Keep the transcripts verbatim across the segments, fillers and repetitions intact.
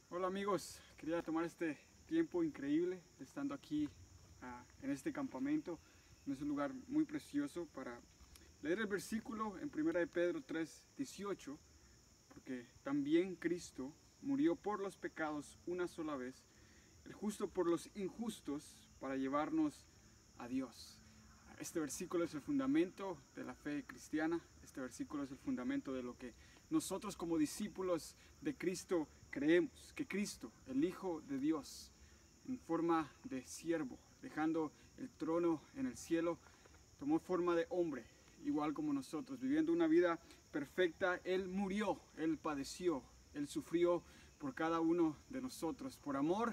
Hola amigos, quería tomar este tiempo increíble estando aquí uh, en este campamento, en un lugar muy precioso para leer el versículo en primera de Pedro tres, dieciocho, porque también Cristo murió por los pecados una sola vez, el justo por los injustos, para llevarnos a Dios. Este versículo es el fundamento de la fe cristiana, este versículo es el fundamento de lo que nosotros como discípulos de Cristo creemos, que Cristo, el Hijo de Dios, en forma de siervo, dejando el trono en el cielo, tomó forma de hombre, igual como nosotros, viviendo una vida perfecta. Él murió, Él padeció, Él sufrió por cada uno de nosotros, por amor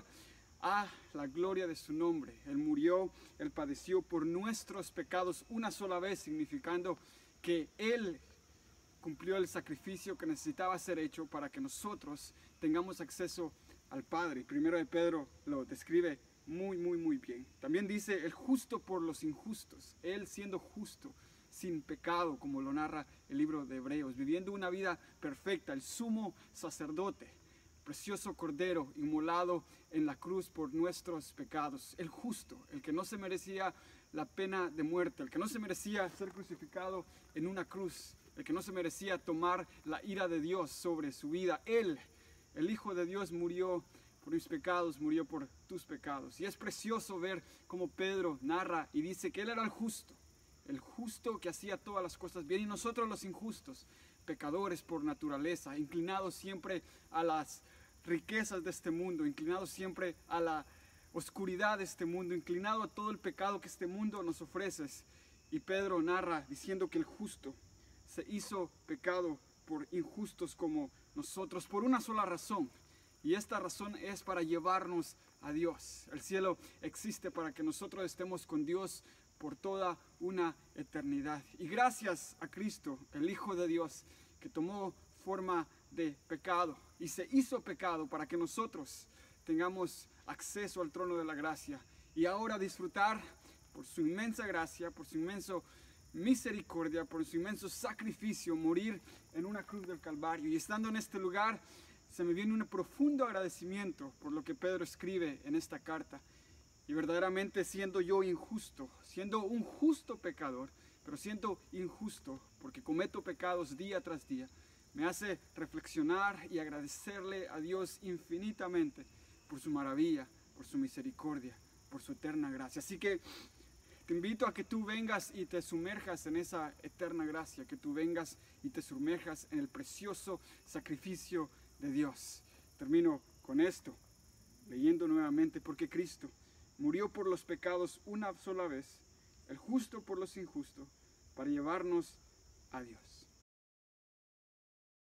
a la gloria de su nombre. Él murió, Él padeció por nuestros pecados una sola vez, significando que Él cumplió el sacrificio que necesitaba ser hecho para que nosotros tengamos acceso al Padre. Primero de Pedro lo describe muy, muy, muy bien. También dice el justo por los injustos. Él siendo justo, sin pecado, como lo narra el libro de Hebreos, viviendo una vida perfecta, el sumo sacerdote, precioso cordero inmolado en la cruz por nuestros pecados, el justo, el que no se merecía la pena de muerte, el que no se merecía ser crucificado en una cruz, el que no se merecía tomar la ira de Dios sobre su vida. Él, el Hijo de Dios, murió por mis pecados, murió por tus pecados. Y es precioso ver cómo Pedro narra y dice que Él era el justo, el justo que hacía todas las cosas bien, y nosotros los injustos, pecadores por naturaleza, inclinados siempre a las riquezas de este mundo, inclinados siempre a la oscuridad de este mundo, inclinado a todo el pecado que este mundo nos ofrece. Y Pedro narra diciendo que el justo se hizo pecado por injustos como nosotros, por una sola razón, y esta razón es para llevarnos a Dios. El cielo existe para que nosotros estemos con Dios por toda una eternidad. Y gracias a Cristo, el Hijo de Dios, que tomó forma de pecado y se hizo pecado para que nosotros tengamos acceso al trono de la gracia y ahora disfrutar por su inmensa gracia, por su inmenso misericordia, por su inmenso sacrificio, morir en una cruz del Calvario. Y estando en este lugar, se me viene un profundo agradecimiento por lo que Pedro escribe en esta carta. Y verdaderamente siendo yo injusto, siendo un justo pecador, pero siendo injusto porque cometo pecados día tras día, me hace reflexionar y agradecerle a Dios infinitamente por su maravilla, por su misericordia, por su eterna gracia. Así que te invito a que tú vengas y te sumerjas en esa eterna gracia, que tú vengas y te sumerjas en el precioso sacrificio de Dios. Termino con esto, leyendo nuevamente, porque Cristo murió por los pecados una sola vez, el justo por los injustos, para llevarnos a Dios.